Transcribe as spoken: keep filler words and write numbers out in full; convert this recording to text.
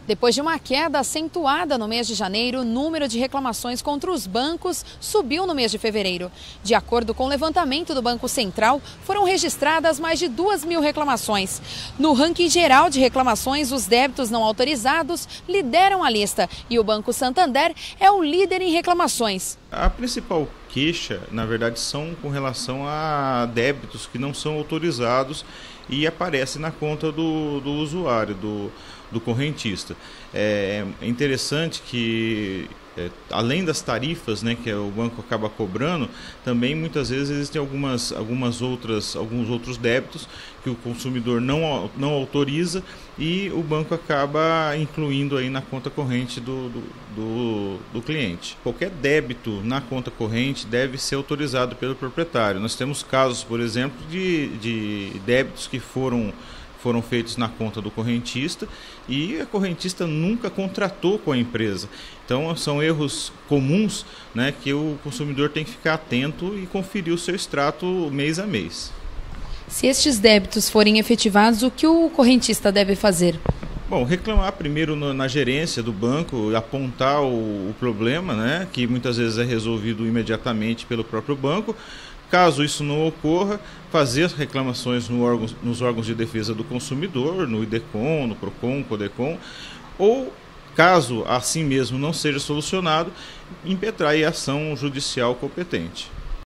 Depois de uma queda acentuada no mês de janeiro, o número de reclamações contra os bancos subiu no mês de fevereiro. De acordo com o levantamento do Banco Central, foram registradas mais de duas mil reclamações. No ranking geral de reclamações, os débitos não autorizados lideram a lista e o Banco Santander é o líder em reclamações. A principal queixa, na verdade, são com relação a débitos que não são autorizados e aparecem na conta do, do usuário, do, do correntista. É interessante que, é, além das tarifas, né, que o banco acaba cobrando, também muitas vezes existem algumas, algumas outras, alguns outros débitos que o consumidor não, não autoriza e o banco acaba incluindo aí na conta corrente do, do, do, do cliente. Qualquer débito na conta corrente deve ser autorizado pelo proprietário. Nós temos casos, por exemplo, de, de débitos que foram foram feitos na conta do correntista e a correntista nunca contratou com a empresa. Então são erros comuns, né, que o consumidor tem que ficar atento e conferir o seu extrato mês a mês. Se estes débitos forem efetivados, o que o correntista deve fazer? Bom, reclamar primeiro no, na gerência do banco, apontar o, o problema, né, que muitas vezes é resolvido imediatamente pelo próprio banco. Caso isso não ocorra, fazer as reclamações no órgão, nos órgãos de defesa do consumidor, no IDECON, no PROCON, CODECON, ou, caso assim mesmo não seja solucionado, impetrar a ação judicial competente.